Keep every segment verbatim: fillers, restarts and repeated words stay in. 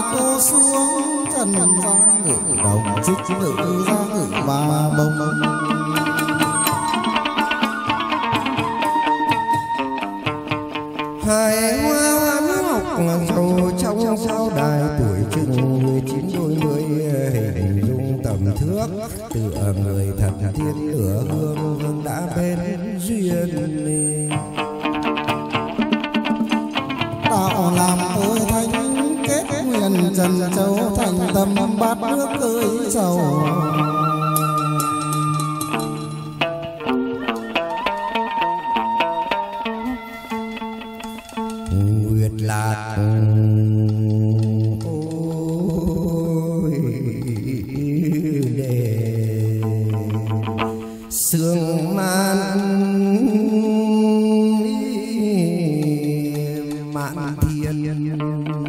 cô xuống trần gian ngự đồng trích ngự ra ngự ba bông. Hai hoa hoán ngọc sầu trong sao đài tuổi chừng mười chín đôi mươi, hình dung tầm thước tựa người thật tiên lửa hương hương đã bên duyên. Đạo làm tôi thánh kết nguyện trần châu thành tâm bát nước cưới sầu. Nguyệt lạc ôi đề sương man mạn thiên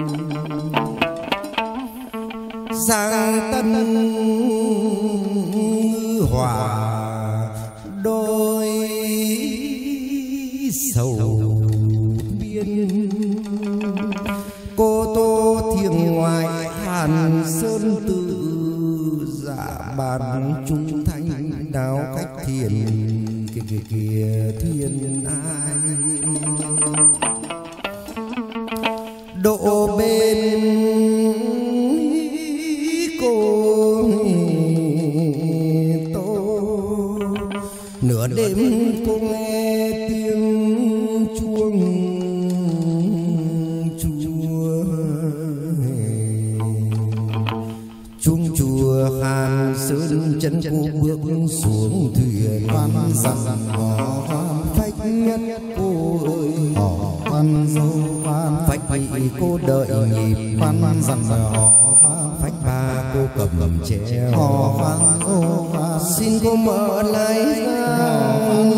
giang tân hòa đôi sầu biên. Cô tô thiêng ngoài hàn sơn tự dạ bàn trung thanh đáo cách thiền kìa kìa kìa thiên ai độ bên cô tô. Nửa đêm cô nghe tiếng chuông chùa, chuông chùa Hàn Sơn chân cô bước xuống thuyền. Văn rằng hò Phách nhất cô ơi hò văn dô văn phách vị cô đợi nhịp. văn rằng hò Phách ba cô cầm treo hò văn dô văn xin cô mở lại ra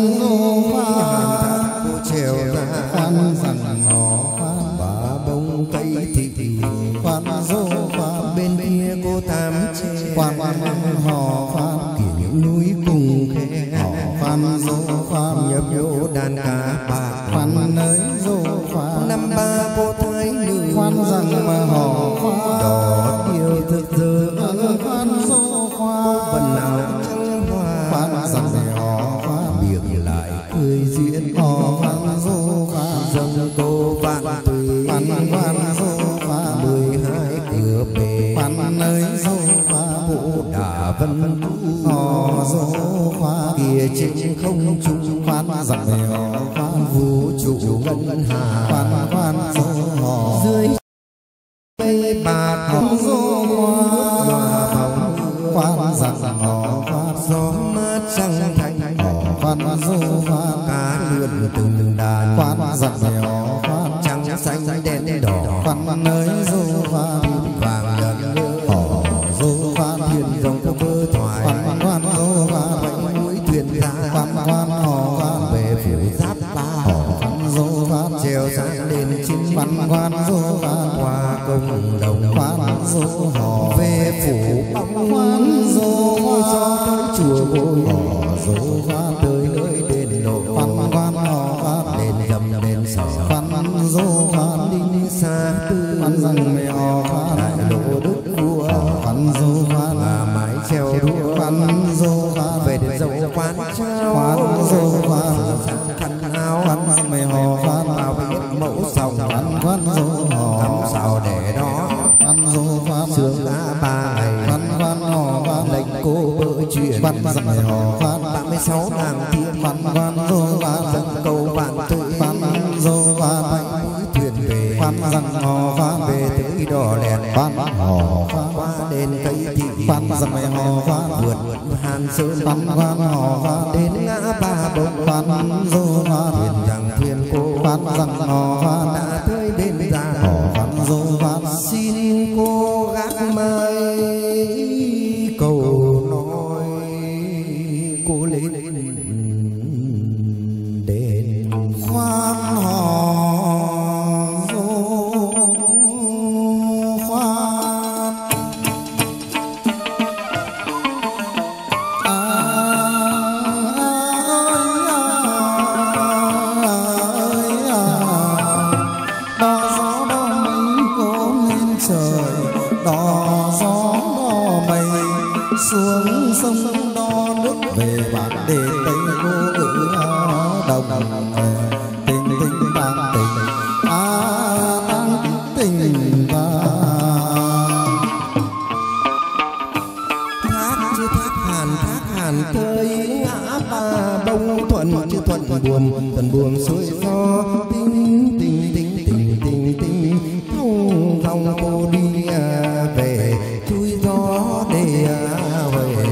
hàn thác cô trèo ra. văn rằng hò văn Ba bông cây thị thị văn dô văn bên kia cô tám tre. văn hò văn Kỷ những núi cùng khe hò văn dô văn nhập vô đàn cá bạc. văn nơi dô văn Năm ba cô thái nữ văn rằng mà hò văn đỏ yêu thực giờ văn dô văn phần nào trăng hoa. văn rằng hò văn Miệng lại cười diễn hò văn dô văn dâng cô vạn tùy. văn văn dô văn Mười hai cửa bể văn nơi dô văn cô đã vân hò dô văn kia trên không trung văn rằng hò văn vũ trụ ngân hà. văn văn dô hò Dưới cây bạc văn dô nhòa bóng văn rằng hò văn gió mát trăng thanh văn dô văn cá lượn từng đàn. văn rằng hò văn Trắng xanh đen đỏ văn nơi dô văn vàng nhẫn hò dô văn thuyền rồng có cơ thoại. văn văn dô văn Vẫy mũi thuyền ra văn văn hò văn về phủ giáp ba. hò văn dô văn Treo sáng lên chín văn văn dô văn qua công đồng. văn dô hò Về phủ bóng văn dô cho tới chùa ngôi hò dô văn tới nơi đền lộ. văn văn hò văn Đền dầm đền sở văn dô văn đinh xa tư. văn rằng mẹ hò văn Đại lộ đức vua văn dô văn và mái treo đua. văn dô văn Về đến dấu quán trao văn dô văn khăn áo. văn rằng mẹ hò văn Bao biết mẫu sòng văn văn dô hò cắm sao để đó. văn dô văn Sướng đã ba ngày văn văn hò văn lệnh cô bỡ chuyện. văn rằng mẹ hò văn Ba mươi sáu nàng thiên văn văn dô văn dân cầu vạn tuệ. văn dô văn Thuyền về văn rằng hò văn về tới đò đèn văn hò văn qua đền cây thị. văn rằng mẹ hò văn Vượt Hàn Sơn văn văn hò văn đến ngã ba bông. văn dô văn Thuyền rằng thuyền cô văn rằng hò văn đã tới đêm ra. hò văn dô văn Xin cô gác mai cầu nói cô lên đền. khoan hò dô khoan à, ơi, à, ơi, à. đò gió đò mây xuống sông đò nước về bản để tây cô ngữ đồng tình tình tang tình à tang tình và thác chứ thác hàn thác hàn tơi ngã ba bông thuận chứ thuận buồn thuận buồn xuôi gió tình tình tình tình tình tình thông dòng cô đi về chui gió để về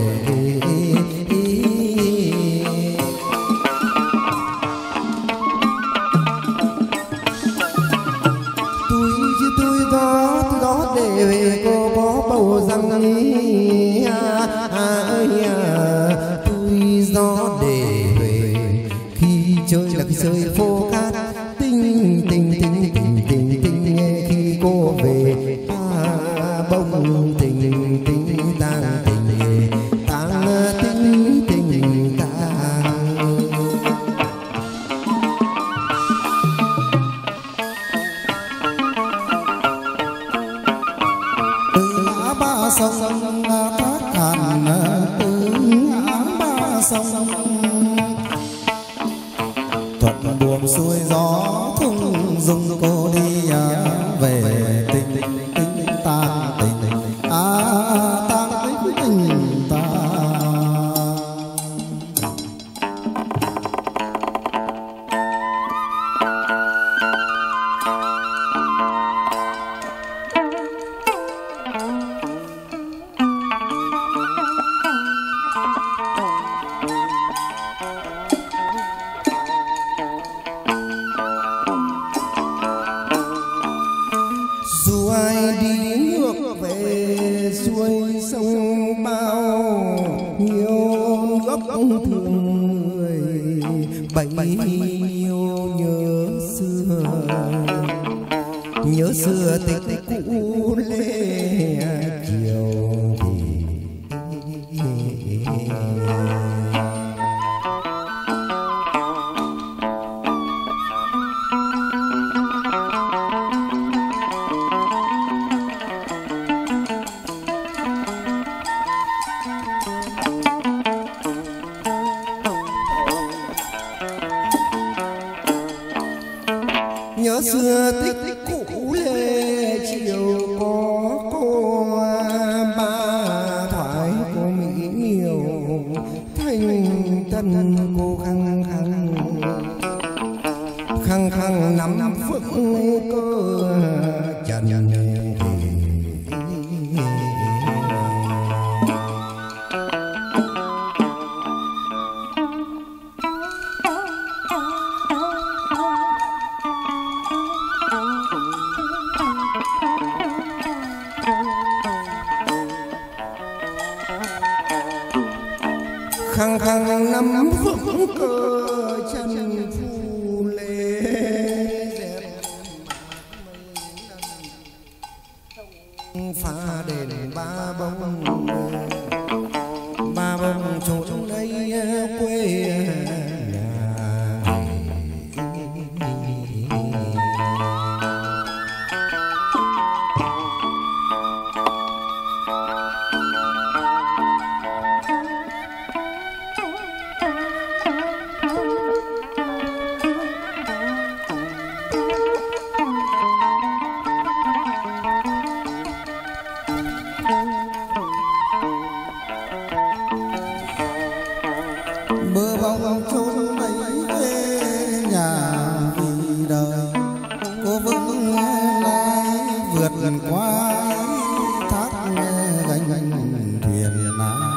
tôi chứ tôi gió tôi gió để về cô có bầu răng ý à, à, ơi à, tôi gió để về khi chơi là khi chơi phố cát tình tình tình tình tình tình nghe khi cô về à, bông tình tình tang tình tang tình tình tang từ ngã ba sông thác hàn từ ngã ba sông thuận buồm xuôi gió thung dung cô đi về tình tình tang tình à tang tình tình tang. Dù ai đi ngược về xuôi sông bao nhiêu nước thương người bấy nhiêu nhớ xưa nhớ xưa tích tích cũ lê chiều thì nhớ xưa tích tích cũ lê chiều có cô ba thoại cô mỹ miều thanh tân cô khăng khăng khăng khăng nắm vững cơ trần khăng khăng nắm vững cơ chân phu lê dẹp pha đền ba bông ba bông trốn lấy quê nhà mơ bóng trốn mấy về nhà vì đời cô vững lai vượt qua thác gánh thuyền nan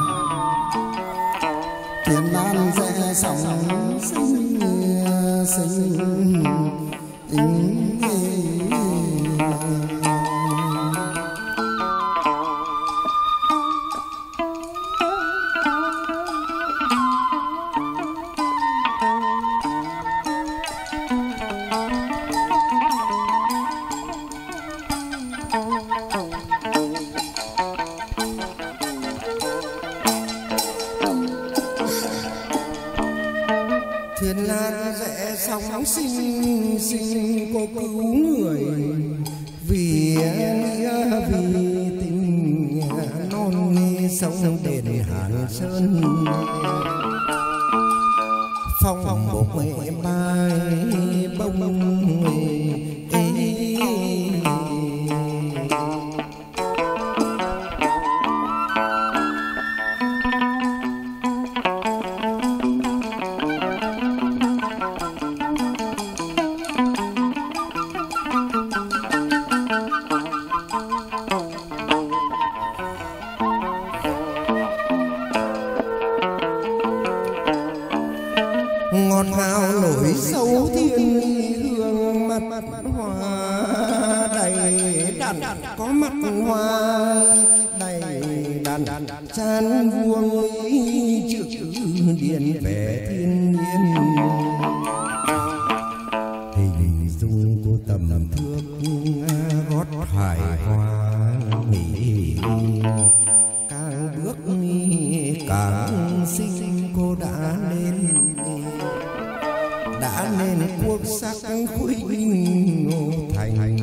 thuyền nan sẽ sóng sinh sinh tình thuyền nan rẽ sóng sinh sinh cô cứu người vì nghĩa vì tình sông đền Hàn Sơn phong phong bộ mai bông ngọt ngào nổi sâu thiên hương mặt hoa đầy đặn có mặt hoa đầy đặn chan vuông chữ điện vẻ thiên nhiên hình dung cô tầm thước gót hải hoa mỹ càng bước càng xinh cô đã lên đã nên quốc sắc khuynh thành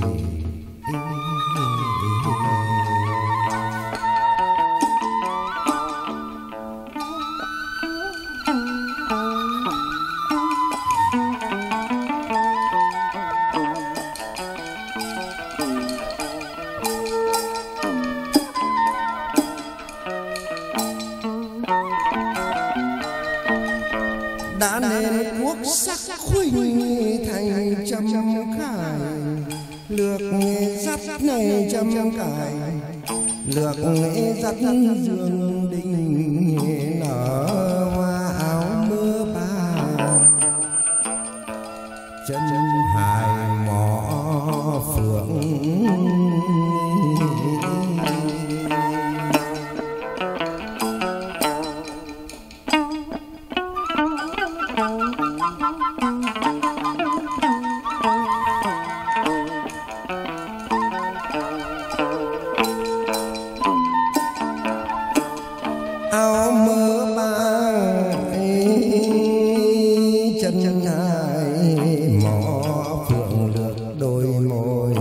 đã nên quốc sắc khuynh thành trăm cài lược dắt này trăm cài lược dắt dương đình nở hoa áo mưa ba chân hài mỏ phượng áo mơ ba chân chân hai mỏ phượng lược đôi môi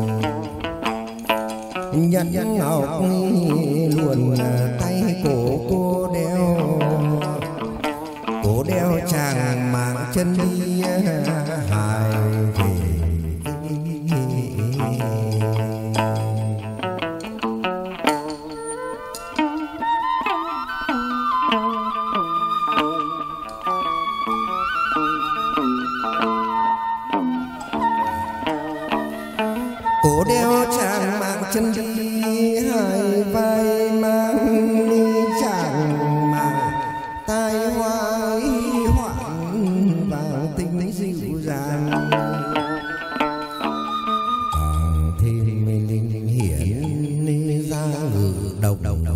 nhẫn nhẫn ngọc luồn tay cổ cô đeo cổ đeo chàng mang chân đi hài về cổ đeo chàng mang chân đi hai vai mang chàng mang tai hoa hoạn vàng tinh dịu dàng càng thêm linh hiển ra ngự đầu đầu đầu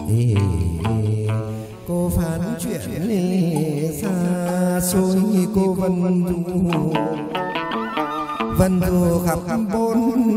cô phán chuyện xa xôi cô vân du vân du khắp bốn